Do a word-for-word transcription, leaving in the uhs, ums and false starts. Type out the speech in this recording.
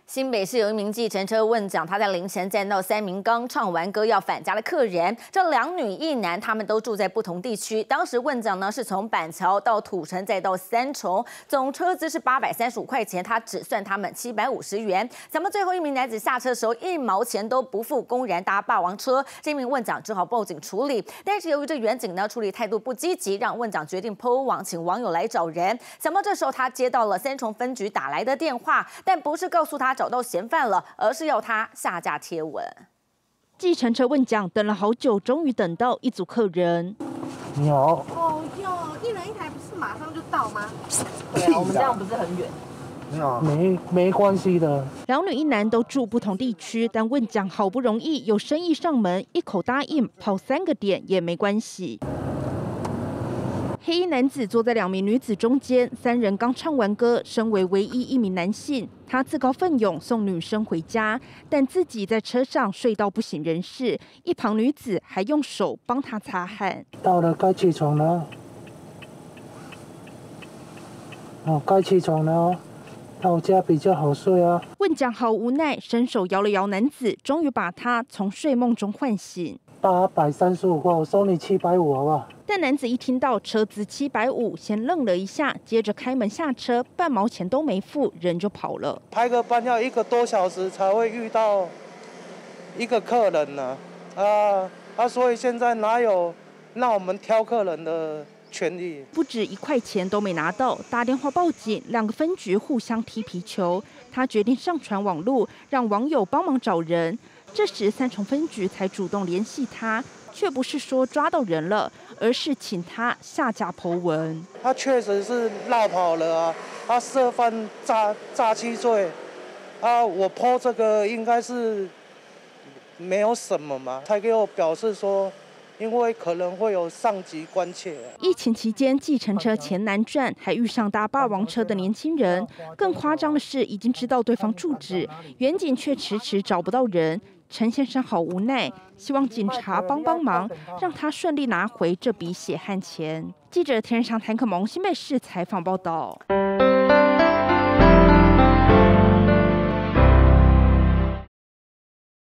新北市有一名计程车问讲，他在凌晨载到三名刚唱完歌要返家的客人，这两女一男，他们都住在不同地区。当时问讲呢是从板桥到土城再到三重，总车资是八百三十五块钱，他只算他们七百五十元。咱们最后一名男子下车的时候一毛钱都不付，公然搭霸王车，这名问讲只好报警处理。但是由于这员警呢处理态度不积极，让问讲决定 po 网请网友来找人。想到这时候他接到了三重分局打来的电话，但不是告诉他找到嫌犯了，而是要他下架贴文。 计程车问讲等了好久，终于等到一组客人。 你好。 哦哟，一人一台不是马上就到吗？ 对啊，我们这样不是很远。 你好，没没关系的。 两女一男都住不同地区，但问讲好不容易有生意上门，一口答应跑三个点也没关系。黑衣男子坐在两名女子中间，三人刚唱完歌。身为唯一一名男性，他自告奋勇送女生回家，但自己在车上睡到不省人事。一旁女子还用手帮他擦汗。 到了，该起床了。哦，该起床了哦。到家比较好睡啊。 问讲好无奈，伸手摇了摇男子，终于把他从睡梦中唤醒。 八百三十五块，我收你七百五，好不好？ 但男子一听到车资七百五，先愣了一下，接着开门下车，半毛钱都没付，人就跑了。 排个班要一个多小时才会遇到一个客人呢、啊，啊啊！所以现在哪有让我们挑客人的权利？ 不止一块钱都没拿到，打电话报警，两个分局互相踢皮球。他决定上传网路，让网友帮忙找人。这时三重分局才主动联系他，却不是说抓到人了，而是请他下架po文。 他确实是绕跑了啊，他涉犯诈诈欺罪啊，我po这个应该是没有什么嘛，才给我表示说，因为可能会有上级关切、啊。 疫情期间，计程车钱难赚，还遇上搭霸王车的年轻人。更夸张的是，已经知道对方住址，员警却迟迟找不到人。陈先生好无奈，希望警察帮帮忙，让他顺利拿回这笔血汗钱。记者田上谭可蒙新北市采访报道。